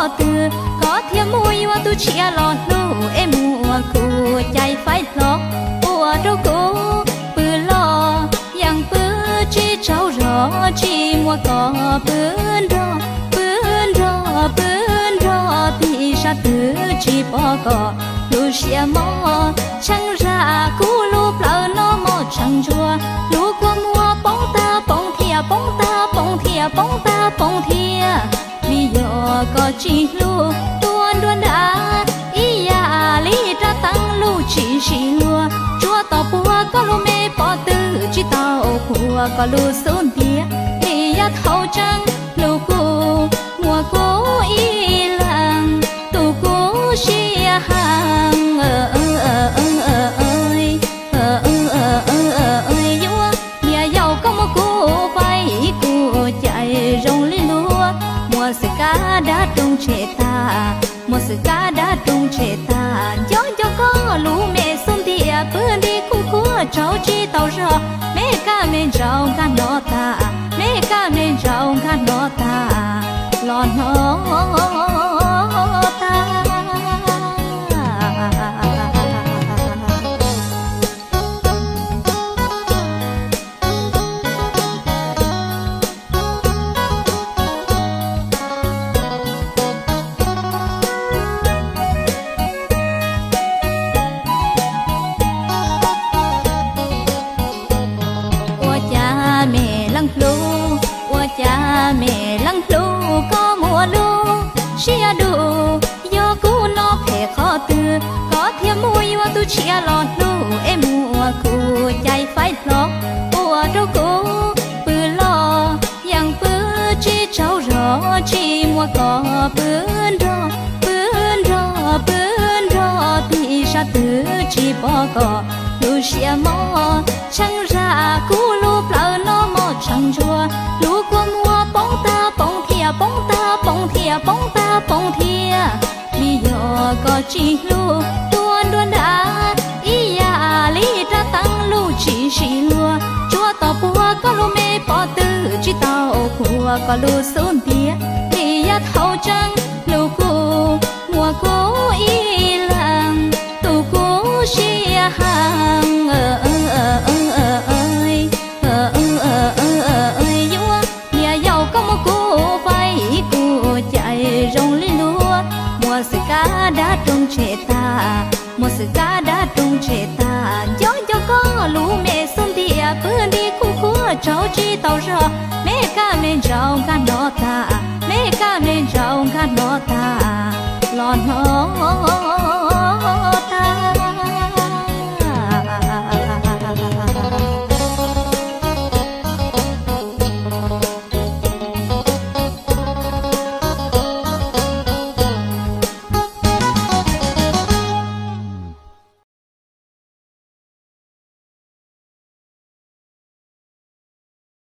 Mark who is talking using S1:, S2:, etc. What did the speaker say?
S1: từ có thêm mùi hoa tu chia lọt lù em mùa cụ chạy phải lọ mùa đâu cố bự lo yang bự chỉ cháu rõ chỉ mùa có bươn rò thì sa từ chỉ bỏ cỏ lù xia mò chẳng ra cú lù lỡ nó mò chẳng chua lù qua mùa bóng ta bóng thìa bóng ta bóng thìa bóng ta bóng thìa vì giờ có chỉ lù tuôn đã ý ya lý ra tăng lù chỉ lùa chúa tàu bùa có lù mê bỏ tư chỉ tàu bùa có lù xuống tía lý ya thâu trăng lù cù mùa cố ý làng tù cố xia hàng ơi vua nhà giàu có một cô vay cô chạy rong lên lúa mùa sự cá đã trông trẻ ta mùa sự cá đã trông trẻ ta gió có lũ mẹ xuân tìa bươn đi khu khua cháu chi tàu rò mẹ cá men rau cá nó ta mẹ cá men rau cá nó ta lon nó ta cha mẹ lăng lũ có mùa lũ chia đủ do cũ nó phải khó từ có thêm mùi hoa tu chia lọt lũ em mùa cụ chạy phải lọ mùa đâu cũ bự lo yang bự chỉ cháu rõ chỉ mùa có bươn rò thì sa từ chỉ bỏ cỏ lũ xia mò chẳng ra cú lũ lỡ nó mò chẳng chua lũ qua mùa bóng ta bóng thìa bóng ta bóng thìa bóng ta bóng thìa vì giờ có chỉ lũ tuôn đã ý ya lý ra tăng lũ chỉ lùa chúa tàu bùa có lũ mê bỏ tư chỉ tàu bùa có lũ xuống tía lý ya thâu trăng lũ cù mùa cố ý làng tù cố xia hàng ơi vua nhà giàu có một cô vay cô chạy rong lên lúa mùa sự cá đã trông trẻ ta mùa sự cá đã trông trẻ ta gió có lũ mẹ xuân tìa bươn đi khu khua cháu chi tàu rò mẹ cá men rau cá nó ta mẹ cá men rau cá nó ta lon nó